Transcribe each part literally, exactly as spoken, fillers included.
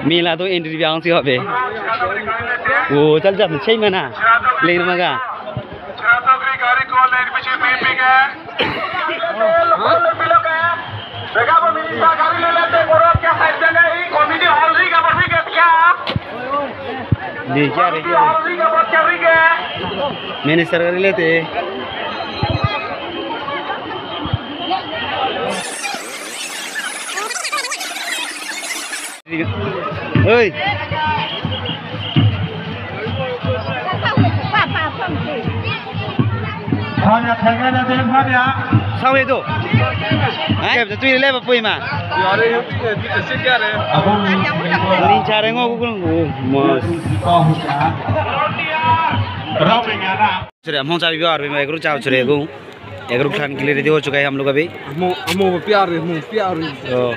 मेला तो एंट्री भी आऊँ सी हो बे वो चल जा छह महीना लेकिन मगा दी क्या रे मैंने सरकारी लेते ơi sao vậy tu? Hả? Tôi lên vào pui mà. Linh cha đấy ngô cũng ngủ mà. चलिए हम चाबी बिहार में एक रुक चाव चले गो एक रुक खान के लिए रेडी हो चुका है हम लोग अभी हम हम प्यार है हम प्यार है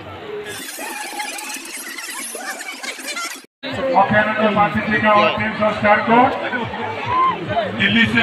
दिल्ली से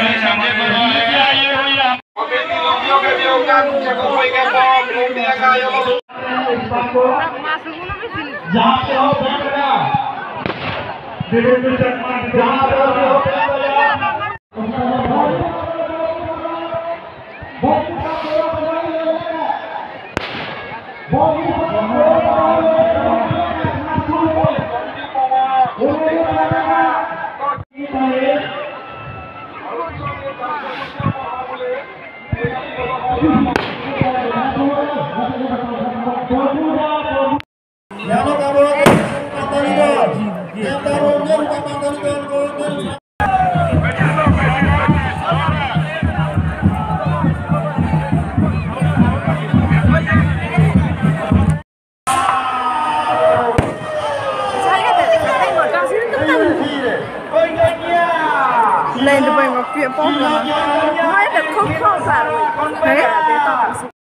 lên được bệnh một chuyện bom là nói được không không phải rồi thế là để tao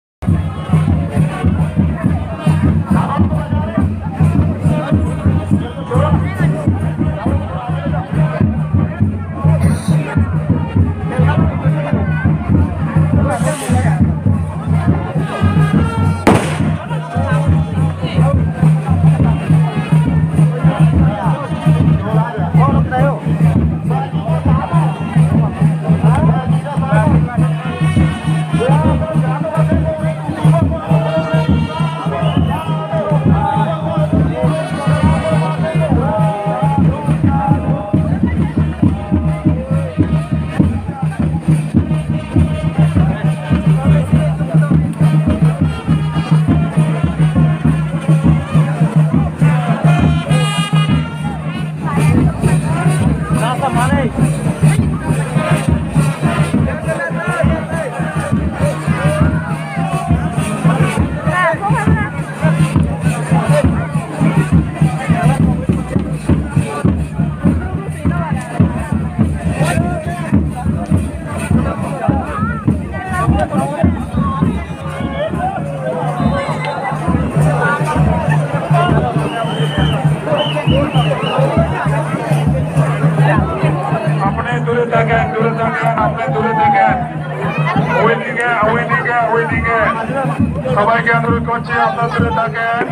सबाई के अनुरोध करছি আপনারা দূরে থাকেন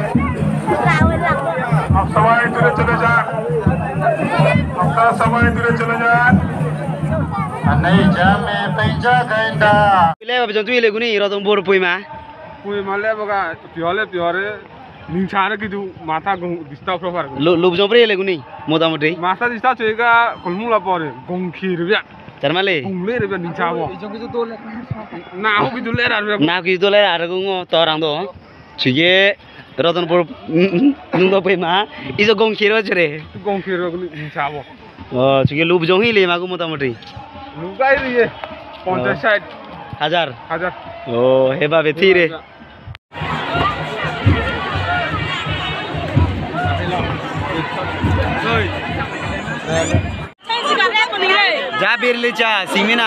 आप सबाई দূরে चले जान আপনারা सबाई দূরে चले जान नहीं जामे पैसा गंदा ले अब जंतु ले गुनी रतन बोर पुई मा पुई माले बगा पियोले पियोरे निंछाने की तू माथा दिस्ता प्रफर लोब जंप्रे ले गुनी मोटामोटी माथा दिस्ता चेगा कुलमुला परे गंखिर बिया Termale. Ungler biar dicawo. Nah, aku gitu ler ada. Nah, aku gitu ler ada gungo torang do. Cuye Ratanpur nunggu apa mah? Iso gong kiro cere. Gong kiro dicawo. Oh, cuye lub jongi le magu motamoti. Lugai dia. Pontes side. Hajar. Hajar. Oh, heba betire. Jabir Licha, Simina.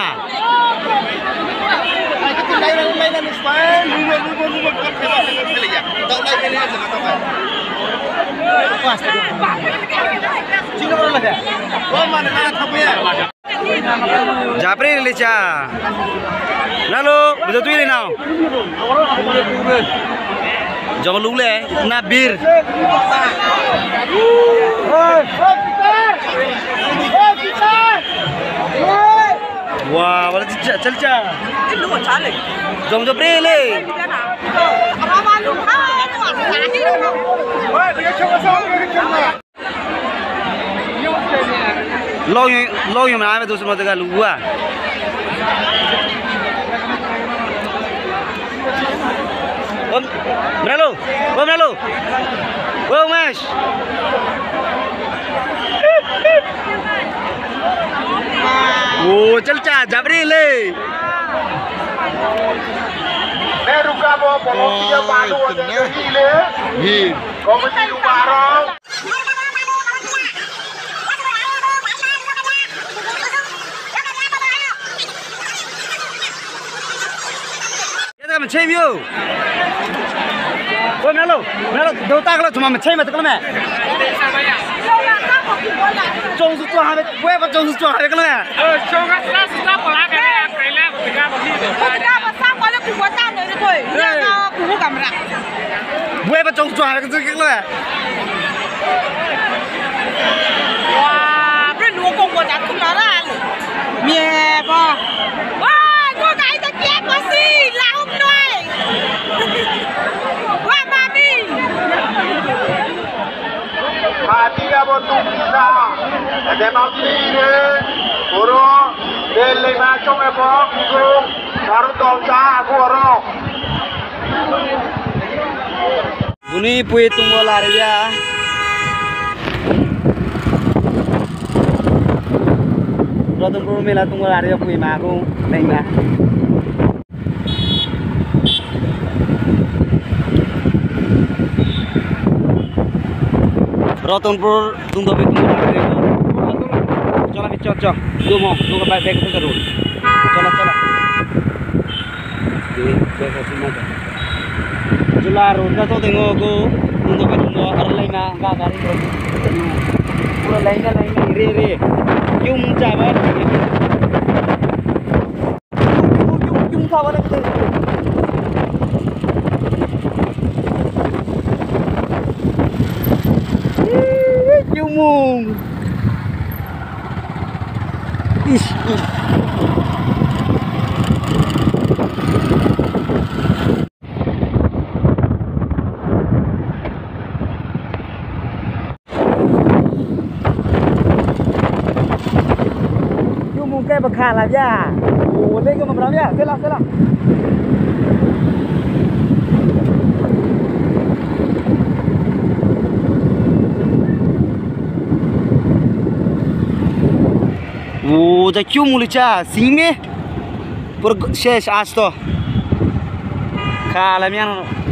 Jabir Licha. Lalu, betul tu ini now. Jangan lupa na bir. Wah, wala cel cel cel. Ini lu cale. Jom jom le. Apa malu? Ah, lu asal lu. Wah, dia coba sama dia coba. Lo yang lo yang mana tu semua tegak luar. Om, beralo, om beralo, om mas. Oh, celca, jabri le. Neruka bawa polisi baru ada gile. Hi. Komisi Lumarong. Kita mencari view. Oh, beralo, beralo, dua tak kalau cuma mencari macam mana? Jom susu ada, gue apa jom susu ada kalau ya? Eh, coba kita stop lah kan? Kayak tiga begitu. Kita pasang pada kuat tangan itu tuh. Yang kuku kamera. Gue apa jom susu ada kalau ya? Wah, beri lu kok kuat aku marah. Mie apa? Wah, gua gak ada kiat masih lauk noy. Wah, mami. Mati apa tu bisa? Ada mati ni. Guru, beli macam apa? Guru, baru tahu cah guru. Ini puai tunggu lari ya. Rotun puru mila tunggu lari ya puai maku, lengga. Rotun puru tunggu tapi tunggu lari ya. Coba kita cocok, dua mau, dua baik baik kita dulu. Coba coba. Ini saya semua. Jular, udah tuh tengok aku untuk ketemu orang lain nggak kari pura lainnya lainnya iri iri yung cabar yung yung cabar itu yung mung ish cái bậc hàn làm ra, ồ lên cái mà làm ra, thế nào thế nào, ồ जा क्यों मुली चा, सिंह में, पर शेष आज तो, खा làm ra